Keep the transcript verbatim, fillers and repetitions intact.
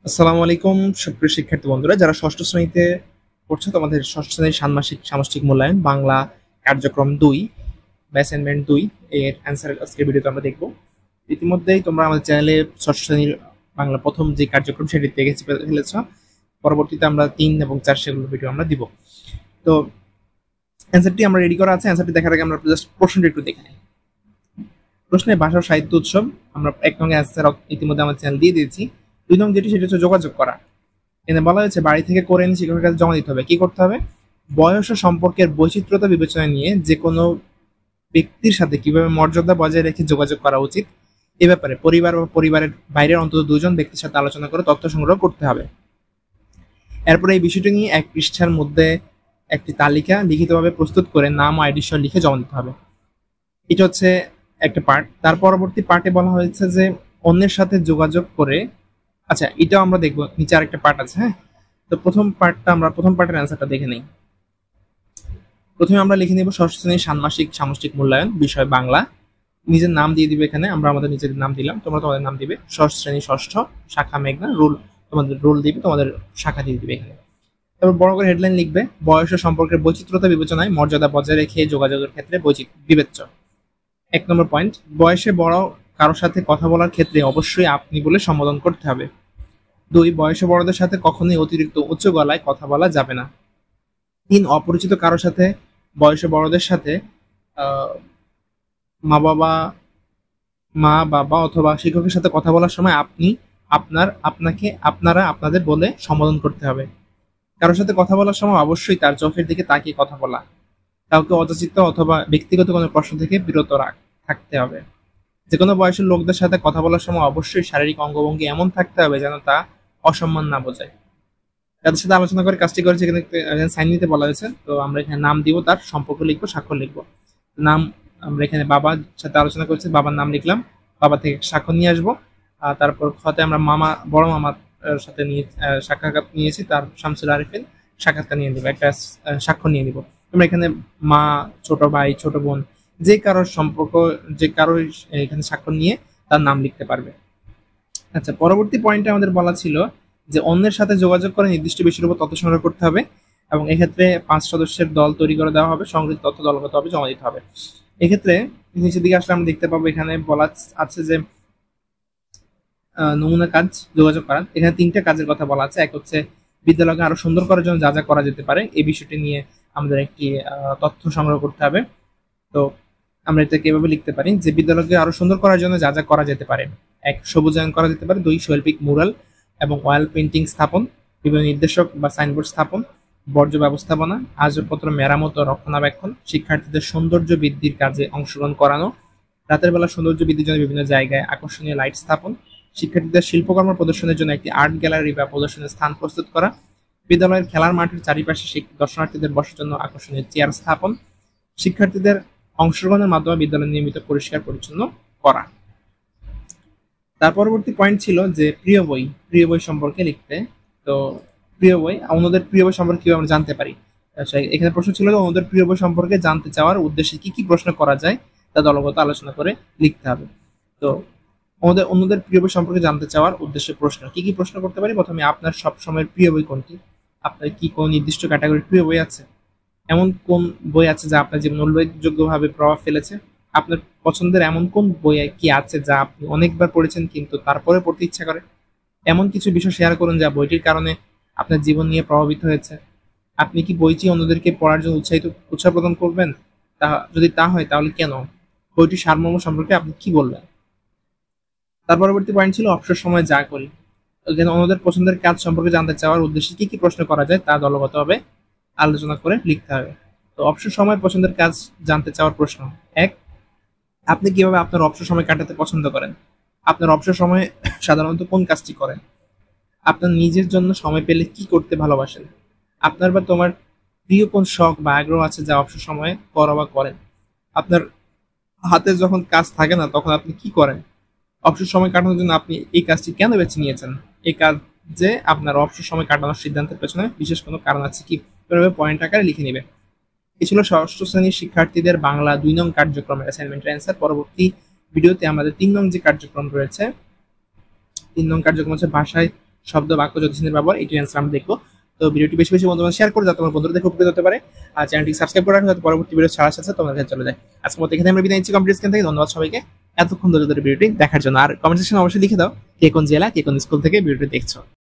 আসসালামু আলাইকুম সুপ্রিয় শিক্ষার্থী বন্ধুরা, যারা ষষ্ঠ শ্রেণীতে পড়ছো তোমাদের ষষ্ঠ শ্রেণীর ষান্মাসিক সামষ্টিক মূল্যায়ন বাংলা কার্যক্রম দুই বা অ্যাসাইনমেন্ট দুই এর অ্যান্সার আজকের ভিডিওতে আমরা দেখব। ইতিমধ্যেই তোমরা আমাদের চ্যানেলে ষষ্ঠ শ্রেণীর বাংলা প্রথম যে কার্যক্রম সেটি দেখে ফেলেছ। পরবর্তীতে আমরা তিন এবং চার সেগুলো ভিডিও আমরা দিব। তো অ্যান্সারটি আমরা রেডি করা আছে। অ্যান্সারটি দেখার আগে আমরা জাস্ট প্রশ্নটি একটু দেখে নিই। প্রশ্নে ভাষা ও সাহিত্য উৎসব, আমরা এক নং অ্যান্সার ইতিমধ্যে আমার চ্যানেল দিয়ে দিয়েছি। দুই নং যেটি সেটা হচ্ছে যোগাযোগ করা। এখানে বলা হয়েছে বাড়ি থেকে করে এনে শিক্ষকের কাছে জমা দিতে হবে। কি করতে হবে? বয়স ও সম্পর্কের বৈচিত্র্যতা বিবেচনায় নিয়ে যে কোনো ব্যক্তির সাথে কিভাবে মর্যাদা বজায় রেখে যোগাযোগ করা উচিত এ ব্যাপারে পরিবার বা পরিবারের বাইরের অন্তত দুজন ব্যক্তির সাথে আলোচনা করে তথ্য সংগ্রহ করতে হবে। এরপরে এই বিষয়টি নিয়ে এক পৃষ্ঠার মধ্যে একটি তালিকা লিখিতভাবে প্রস্তুত করে নাম ও আইডি সহ লিখে জমা দিতে হবে। এটা হচ্ছে একটা পার্ট। তার পরবর্তী পার্টে বলা হয়েছে যে অন্যের সাথে যোগাযোগ করে, আচ্ছা এটাও আমরা দেখবো, নিচে আরেকটা পার্ট আছে। হ্যাঁ, তো প্রথম পার্টটা আমরা প্রথম পার্টের অ্যান্সারটা দেখে নেই। প্রথমে আমরা লিখে নিব ষষ্ঠ শ্রেণীর ষান্মাসিক সামষ্টিক মূল্যায়ন, বিষয় বাংলা। নিজের নাম দিয়ে দিবে, এখানে আমরা আমাদের নিজের নাম দিলাম, তোমরা তোমাদের নাম দিবে। ষষ্ঠ শ্রেণী ষষ্ঠ, শাখা মেঘনা, রুল তোমাদের রুল দিবে, তোমাদের শাখা দিয়ে দিবে এখানে। তারপর বড় করে হেডলাইন লিখবে, বয়স ও সম্পর্কের বৈচিত্র্যতা বিবেচনায় মর্যাদা বজায় রেখে যোগাযোগের ক্ষেত্রে বিবেচ্য। এক নম্বর পয়েন্ট, বয়সে বড় কারোর সাথে কথা বলার ক্ষেত্রে অবশ্যই আপনি বলে সম্বোধন করতে হবে। দুই, বয়সে বড়দের সাথে কখনোই অতিরিক্ত উচ্চ গলায় কথা বলা যাবে না। তিন, অপরিচিত কারোর সাথে বয়সে বড়দের সাথে মা বাবা মা বাবা অথবা শিক্ষকের সাথে কথা বলার সময় আপনি আপনার আপনাকে আপনারা আপনাদের বলে সম্বোধন করতে হবে। কারোর সাথে কথা বলার সময় অবশ্যই তার চোখের দিকে তাকিয়ে কথা বলা। কাউকে অযাচিত অথবা ব্যক্তিগত কোনো প্রশ্ন থেকে বিরত রাখ থাকতে হবে। যে কোনো বয়সের লোকদের সাথে কথা বলার সময় অবশ্যই শারীরিক অঙ্গভঙ্গি এমন থাকতে হবে যেন তা অসম্মান না বোঝায়। তাদের সাথে আলোচনা করে কাজটি করেছে, এখানে সাইন নিতে বলা হয়েছে। তো আমরা এখানে নাম দিব, তার সম্পর্ক লিখবো, স্বাক্ষর লিখবো। নাম আমরা এখানে বাবার সাথে আলোচনা করেছি, বাবার নাম লিখলাম, বাবা থেকে স্বাক্ষর নিয়ে আসবো। আর তারপর খতে আমরা মামা বড় মামার সাথে নিয়ে সাক্ষাৎকার নিয়েছি, তার শামসুল আরিফিন সাক্ষাৎকার নিয়ে দিব, একটা স্বাক্ষর নিয়ে দিব। তোমরা এখানে মা, ছোট ভাই, ছোট বোন, যে কারোর সম্পর্ক, যে কারোর এখানে স্বাক্ষর নিয়ে তার নাম লিখতে পারবে। আচ্ছা, পরবর্তী পয়েন্টে আমাদের বলা ছিল যে অন্যের সাথে যোগাযোগ করে নির্দিষ্ট বিষয়ের উপর তথ্য সংগ্রহ করতে হবে এবং এক্ষেত্রে পাঁচ সদস্যের দল তৈরি করে দেওয়া হবে, সংগৃহীত তথ্য দলগতভাবে জমা দিতে হবে। এক্ষেত্রে নিচের দিকে আসলে আমরা দেখতে পাবো এখানে বলা আছে যে নমুনা কাজ যোগাযোগ করা। এখানে তিনটা কাজের কথা বলা আছে। এক হচ্ছে বিদ্যালয়কে আরো সুন্দর করার জন্য যা যা করা যেতে পারে, এই বিষয়টি নিয়ে আমাদের একটি তথ্য সংগ্রহ করতে হবে। তো আমরা এটা কিভাবে লিখতে পারি যে বিদ্যালয়কে আরো সুন্দর করার জন্য যা যা করা যেতে পারে। এক, সবুজায়ন করা যেতে পারে। দুই, শৈল্পিক মুরাল এবং অয়েল পেন্টিং স্থাপন, বিভিন্ন নির্দেশক বা সাইনবোর্ড স্থাপন, বর্জ্য ব্যবস্থাপনা, আসবাবপত্র মেরামত ও রক্ষণাবেক্ষণ, শিক্ষার্থীদের সৌন্দর্য বৃদ্ধির কাজে অংশগ্রহণ করানো, রাতের বেলা সৌন্দর্য বৃদ্ধির জন্য বিভিন্ন জায়গায় আকর্ষণীয় লাইট স্থাপন, শিক্ষার্থীদের শিল্পকর্ম প্রদর্শনের জন্য একটি আর্ট গ্যালারি বা প্রদর্শনের স্থান প্রস্তুত করা, বিদ্যালয়ের খেলার মাঠের চারিপাশে দর্শনার্থীদের বসার জন্য আকর্ষণীয় চেয়ার স্থাপন, শিক্ষার্থীদের অংশগ্রহণের মাধ্যমে বিদ্যালয় নিয়মিত পরিষ্কার পরিচ্ছন্ন করা। তার পরবর্তী পয়েন্ট ছিল যে প্রিয় বই, প্রিয় বই সম্পর্কে লিখতে। তো প্রিয় বই, অন্যদের প্রিয় বই সম্পর্কে কিভাবে আমরা জানতে পারি। আচ্ছা, এখানে প্রশ্ন ছিল যে অন্যদের প্রিয় বই সম্পর্কে জানতে চাওয়ার উদ্দেশ্যে কি কি প্রশ্ন করা যায় তা দলগত আলোচনা করে লিখতে হবে। তো আমাদের অন্যদের প্রিয় বই সম্পর্কে জানতে চাওয়ার উদ্দেশ্যে প্রশ্ন কি কি প্রশ্ন করতে পারি। প্রথমে, আপনার সব সময়ের প্রিয় বই কোনটি? আপনার কি কোন নির্দিষ্ট ক্যাটাগরির প্রিয় বই আছে? এমন কোন বই আছে যা আপনার জীবনে উল্লেখযোগ্যভাবে প্রভাব ফেলেছে? আপনার পছন্দের এমন কোন বই কি আছে যা আপনি অনেকবার পড়েছেন কিন্তু তারপরে পড়তে ইচ্ছা করে? এমন কিছু বিষয় শেয়ার করুন যা বইটির কারণে আপনার জীবন নিয়ে প্রভাবিত হয়েছে। আপনি কি বইটি অন্যদেরকে পড়ার জন্য উৎসাহিত উৎসাহ প্রদান করবেন? তা যদি তা হয় তাহলে কেন? বইটির সারমর্ম সম্পর্কে আপনি কি বলবেন? তার পরবর্তী পয়েন্ট ছিল অবসর সময় যা করি। এখানে অন্যদের পছন্দের কাজ সম্পর্কে জানতে চাওয়ার উদ্দেশ্যে কি কি প্রশ্ন করা যায় তা দলগতভাবে আলোচনা করে লিখতে হবে। তো অবসর সময় পছন্দের কাজ জানতে চাওয়ার প্রশ্ন। এক, আপনি কিভাবে আপনার অবসর সময় কাটাতে পছন্দ করেন? আপনার অবসর সময়ে সাধারণত কোন কাজটি করেন? আপনার নিজের জন্য সময় পেলে কি করতে ভালোবাসেন? আপনার বা তোমার প্রিয় কোন শখ বা আগ্রহ আছে যা অবসর সময়ে করা বা করেন? আপনার হাতে যখন কাজ থাকে না তখন আপনি কি করেন? অবসর সময় কাটানোর জন্য আপনি এই কাজটি কেন বেছে নিয়েছেন? এই কাজে আপনার অবসর সময় কাটানোর সিদ্ধান্তের পেছনে বিশেষ কোনো কারণ আছে কি? পয়েন্ট আকারে লিখে নেবে। এই ছিল ষষ্ঠ শ্রেণীর শিক্ষার্থীদের বাংলা দুই নং কার্যক্রমের অ্যাসাইনমেন্টের অ্যান্সার। পরবর্তী ভিডিওতে আমাদের তিন নং যে কার্যক্রম রয়েছে, তিন নং কার্যক্রম হচ্ছে ভাষায় শব্দ বাক্য যত চিহ্নের ব্যবহার এটির অ্যান্সার আমরা দেখবো। তো ভিডিওটি বেশি বেশি বন্ধুদের শেয়ার করে যাতে তোমার বন্ধুরা দেখে উপকৃত হতে পারে, আর চ্যানেলটি সাবস্ক্রাইব করে রাখো যাতে পরবর্তী ভিডিও ছাড়ার সাথে তোমার কাছে চলে যায়। আজকের মতো এখানে আমরা বিদায় নিচ্ছি কম্পিউটার স্ক্রিন থেকে। ধন্যবাদ সবাইকে এতক্ষণ ধরে ভিডিওটি দেখার জন্য। আর কমেন্ট সেকশনে অবশ্যই লিখে দাও কে কোন জেলা কে কোন স্কুল থেকে ভিডিওটি দেখছো।